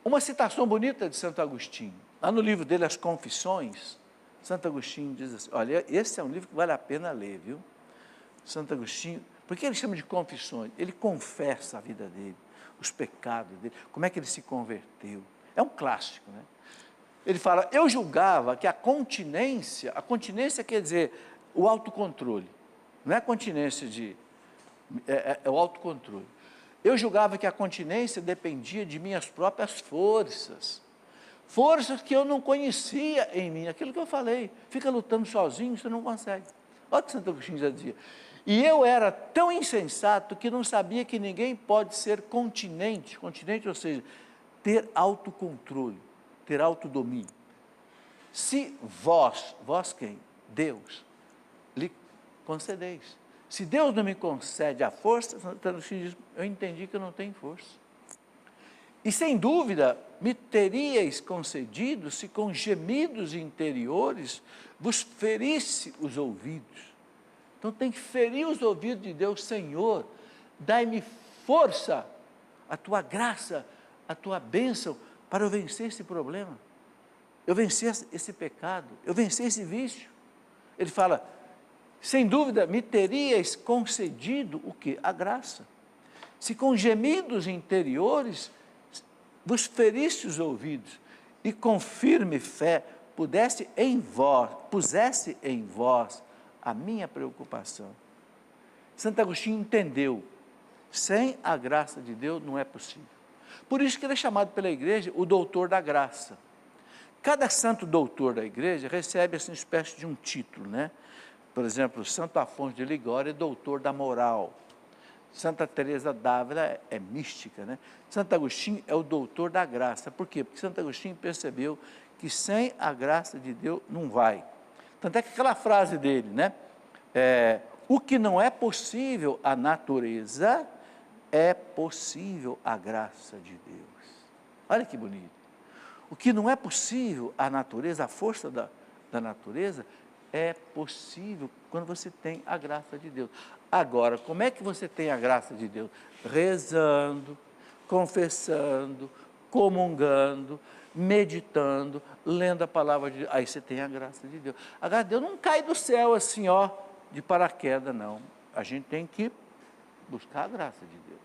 Uma citação bonita de Santo Agostinho, lá no livro dele, As Confissões, Santo Agostinho diz assim, olha, esse é um livro que vale a pena ler, viu? Santo Agostinho, por que ele chama de confissões? Ele confessa a vida dele, os pecados dele, como é que ele se converteu. É um clássico, né? Ele fala, eu julgava que a continência quer dizer o autocontrole, não é continência de... é o autocontrole. Eu julgava que a continência dependia de minhas próprias forças, forças que eu não conhecia em mim, aquilo que eu falei, fica lutando sozinho, você não consegue. Olha o que Santo Agostinho já dizia. E eu era tão insensato que não sabia que ninguém pode ser continente, ou seja, ter autocontrole, ter autodomínio. Se vós quem? Deus, lhe concedeis. Se Deus não me concede a força, Santo Agostinho diz, eu entendi que eu não tenho força. E sem dúvida, me teríeis concedido se com gemidos interiores vos ferisse os ouvidos. Então tem que ferir os ouvidos de Deus, Senhor, dai-me força, a tua graça, a tua bênção, para eu vencer esse problema, eu vencer esse pecado, eu vencer esse vício. Ele fala, sem dúvida, me teríeis concedido o quê? A graça. Se com gemidos interiores vos ferisse os ouvidos, e com firme fé pusesse em vós a minha preocupação. Santo Agostinho entendeu, sem a graça de Deus não é possível. Por isso que ele é chamado pela igreja o doutor da graça. Cada santo doutor da igreja recebe essa espécie de um título, né? Por exemplo, Santo Afonso de Ligório é doutor da moral. Santa Teresa d'Ávila é mística, né? Santo Agostinho é o doutor da graça. Por quê? Porque Santo Agostinho percebeu que sem a graça de Deus não vai. Tanto é que aquela frase dele, né? O que não é possível à natureza, é possível à graça de Deus. Olha que bonito. O que não é possível à natureza, a força da natureza, é possível quando você tem a graça de Deus. Agora, como é que você tem a graça de Deus? Rezando, confessando, comungando, meditando, lendo a palavra de Deus. Aí você tem a graça de Deus. Agora, Deus não cai do céu assim, ó, de paraquedas, não. A gente tem que buscar a graça de Deus.